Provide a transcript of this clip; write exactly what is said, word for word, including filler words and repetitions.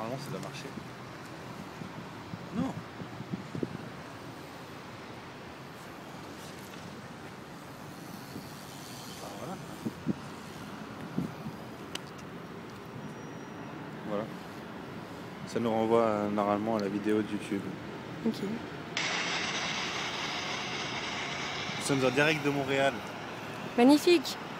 Normalement ça doit marcher. Non. Ah, voilà. Voilà. Ça nous renvoie euh, normalement à la vidéo de YouTube. Ok. Nous sommes en direct de Montréal. Magnifique.